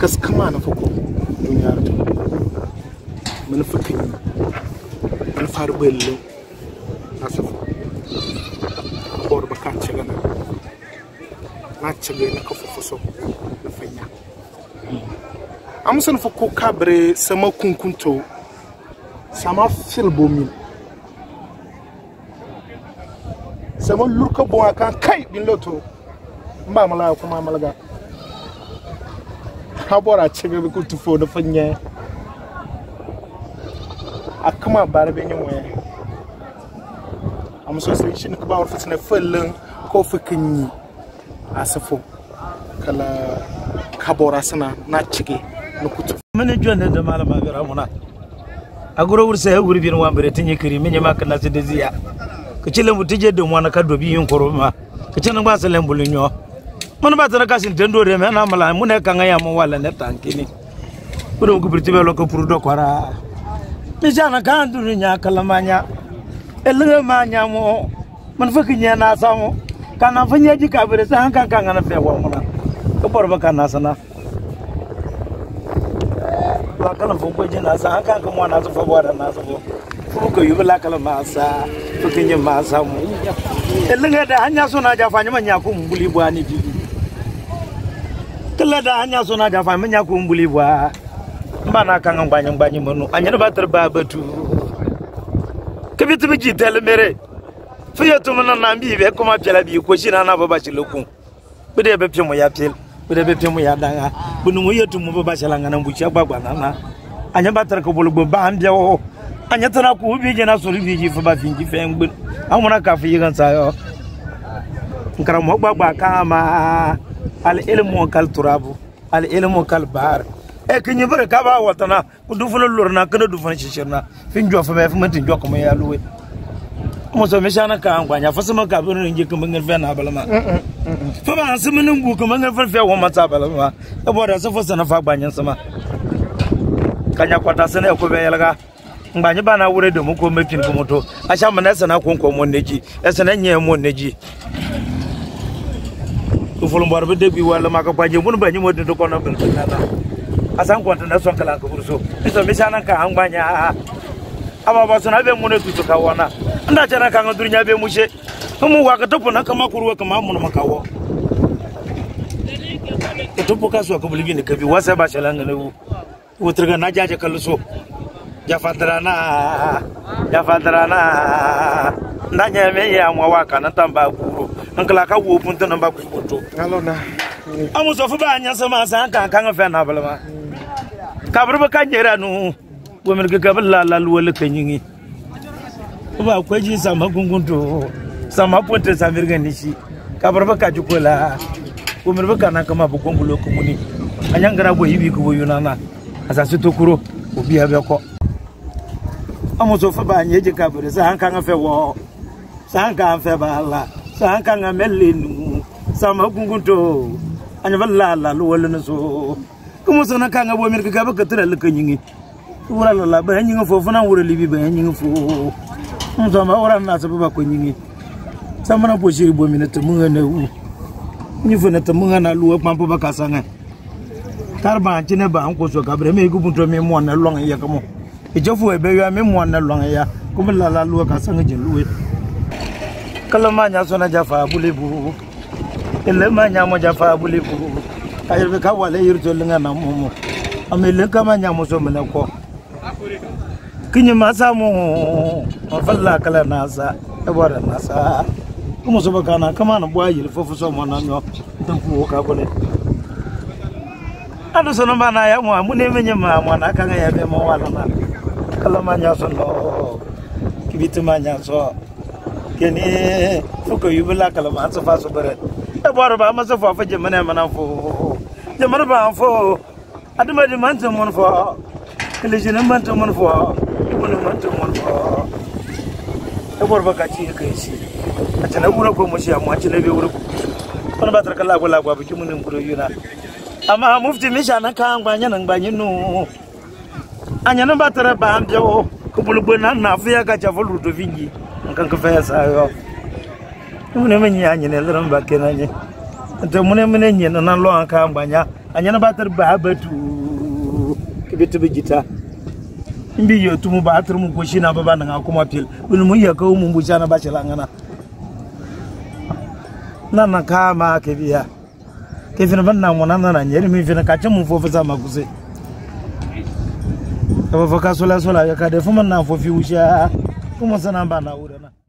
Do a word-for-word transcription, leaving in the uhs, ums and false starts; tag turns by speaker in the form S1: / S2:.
S1: kas kama na fako duniya ta mun fakin mun faru bello asafa bor baka ciga na na ciga na kafa faso na fanya amsan fako kabre sama kunkunto sama filbomin sama lurka bon akan kai bin loto mba mala kuma malaga habora ciga ku tufo na fanya akama barbe ni moye amso sai shin ka ba wa fitna fallan ko fikinyi asafo kala kabora sana na cige na kutu
S2: mene jonde da malama bira muna aguro wurse ya guri bin wambere tinye kiri menye maka na sede ziya kicile mutije de mwana ka dobi yin koroma kicile ngba sele mbulunyo mun ba tana kasin tendo re mena mala mun e kanga ya mo wala ne tankini buro ku birtibe lo ko purdo kwara mi jana kan duru nya kalamanya elnga manya mo man fakinya na samu kana fanya ji kabire san kan kan na fe wa muna ko borba kana sana wa kala fo ko jina sa kan kan mo na so fo bora na so fo ko yubla kala masa fakinya masa mu elnga da hanya so na ja fanya manya ko mbuli bwani bi kala da hanya so na ja fanya manya ko mbuli bwa mbana kan ngbanyi ngbanyi monu anya ba tar ba batu kabiti biji tel mere fiya tumana nambi be kuma pela bi ko shina na baba chiloku bude be pimo ya pel bude be pimo ya danga bunu mo yetu mo baba chalanga na buchi agbagba na anya ba tar ko bolugbo ba ambia o anya tana ko bi je na so bi ji fa ba finji fe ngbe amuna ka fi gan sa yo nkara mo gbagba ka ma al ilmu kal turabu al ilmu kal bar e kinyi bare ka ba watana ku du fulo lorna kana du fana shishirna fin jo fa me fa mantin jo kuma ya luwe mo so me shana ka angwanya fa sama ka bin nje kuma ngal fa na balama fa ba sama nan bu kuma ngal fa fa wo mata balama e boda so fa sana fa gbanyan sama kanya kwata sana ko be yalga ngbanyi bana wure do mo ko mekin ko moto a sha mana sana ko ko mo neji e sana nye mo neji ko fulo mbar be debi wala maka paje mun banyi mo do ko na bin kana asan kwanta na son kala ko burso iso mi sana ka angbanya aba ba sona be mun tutu ka wana nda tana ka ngudurnya be mushe mu wa ka topo na kama kuruwa kama mun makawo ko topo ka so ko buligi ne kabi wasa ba shalanga ne wutrga na jaje kalso ya fadrana ya fadrana ndanya me ya mwa waka na tamba kuro nkala ka wo punta na ba ku foto
S1: alona
S2: amu so fu ba nya sama san kan kan fa na balama kabru ba kan jera nu wo mer ga balla la lu wala kanyingi ba ko ji sama gungunto sama ponte sa mirga nishi kabru ba ka ju ko la wo mer ba kana kama bu gongulo ko muni anyangara go yibi ko yunana asa su tokuro obi abe ko amu so fu ba nya ji kabru sa kan fa wo sa kan fa ba la sa kan melinu sama gungunto anya balla la lu wala so kuma sona kanga bo mer ka ba ka tira laka nyingi wala la ba nyingi fo fana wura libi ba nyingi fo mzo ma wala na sabu ba ko nyingi sama na bo shiri bo minata mun na u ni fo na ta mun na lu pa pa ba ka sanga tarba chine ba an ko so ka bre me ku bunto me mo na long ya kamo e jofu e be ya me mo na long ya kuma la la lu ka sanga je lu kalama nya sona jafa bulebu ele manya mo jafa bulebu ayirbe ka wale yirto linga na momo amele kama nya mo so mena ko kinyi masa mo falla kala nasa e bora nasa kuma so bakana kama na bwa yir fofu so mo na nyo tan fu ka bole ado so no bana ya mo amune menye ma mo na kanga ya be mo wala na kala manya so no kibitu manya so keni fuko yubla kala ma so fa so bare e bora ba ma so fa fa je mena mana fo jamar ba fo aduma di man mon fo kele jene man mon fo ibunu man mon fo e bor ba ka ci ka ci atana wura ko mo shi amma ci lebe wura ko ba tar kala ko la gwa bi mun nguro yuna amma mufti mi sha na kan gba nyan gba nyinu anya na ba tar ba am jo ko bulu bona na fu ya ka cha fo ruto vingi kan ka fa sa yo mun men nya nyene ran ba kenanye ante mune mune nyena na lo an ka ambanya anyana batar ba batu kibiti bigita imbi yo tumu batar mu ko shina baba nan kuma fil bul mu ya kawo mun buja na bashi langana nan na kama ke biya ke fina ban nan wannan nan yeri mi fina ka mun fofu sama kuse ka fa ka sola sola ya ka da fuman na fofi wusha kuma sanan ba na wurana